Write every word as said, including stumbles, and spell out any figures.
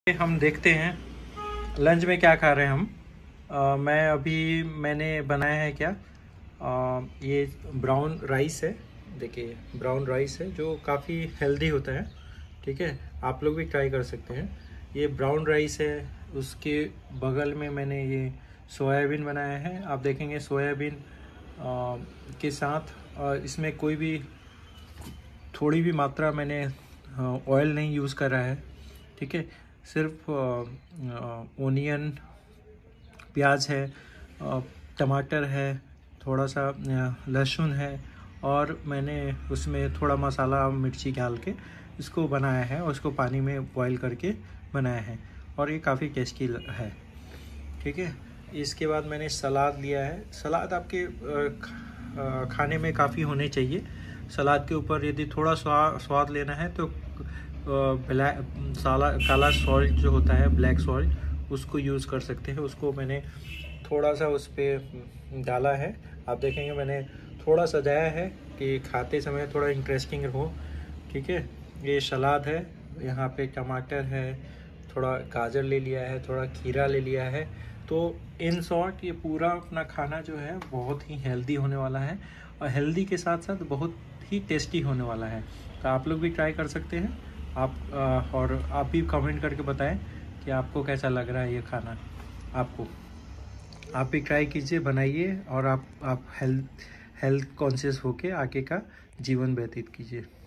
हम देखते हैं लंच में क्या खा रहे हैं हम। आ, मैं अभी मैंने बनाया है क्या, आ, ये ब्राउन राइस है। देखिए ब्राउन राइस है जो काफ़ी हेल्दी होता है। ठीक है, आप लोग भी ट्राई कर सकते हैं। ये ब्राउन राइस है, उसके बगल में मैंने ये सोयाबीन बनाया है। आप देखेंगे सोयाबीन आ, के साथ आ, इसमें कोई भी थोड़ी भी मात्रा मैंने ऑयल नहीं यूज़ करा है। ठीक है, सिर्फ ओनियन, प्याज है, टमाटर है, थोड़ा सा लहसुन है, और मैंने उसमें थोड़ा मसाला मिर्ची डाल के इसको बनाया है और इसको पानी में बॉईल करके बनाया है, और ये काफ़ी टेस्टी है। ठीक है, इसके बाद मैंने सलाद लिया है। सलाद आपके खाने में काफ़ी होने चाहिए। सलाद के ऊपर यदि थोड़ा स्वाद स्वाद लेना है तो ब्लैक साला काला सॉल्ट जो होता है, ब्लैक सॉल्ट, उसको यूज़ कर सकते हैं। उसको मैंने थोड़ा सा उस पर डाला है। आप देखेंगे मैंने थोड़ा सजाया है कि खाते समय थोड़ा इंटरेस्टिंग हो। ठीक है, ये सलाद है, यहाँ पे टमाटर है, थोड़ा गाजर ले लिया है, थोड़ा खीरा ले लिया है। तो इन शॉर्ट ये पूरा अपना खाना जो है बहुत ही हेल्दी होने वाला है, और हेल्दी के साथ साथ बहुत ही टेस्टी होने वाला है। तो आप लोग भी ट्राई कर सकते हैं। आप आ, और आप भी कमेंट करके बताएं कि आपको कैसा लग रहा है ये खाना। आपको आप भी ट्राई कीजिए, बनाइए, और आप आप हेल्थ हेल्थ कॉन्शियस होके आगे का जीवन व्यतीत कीजिए।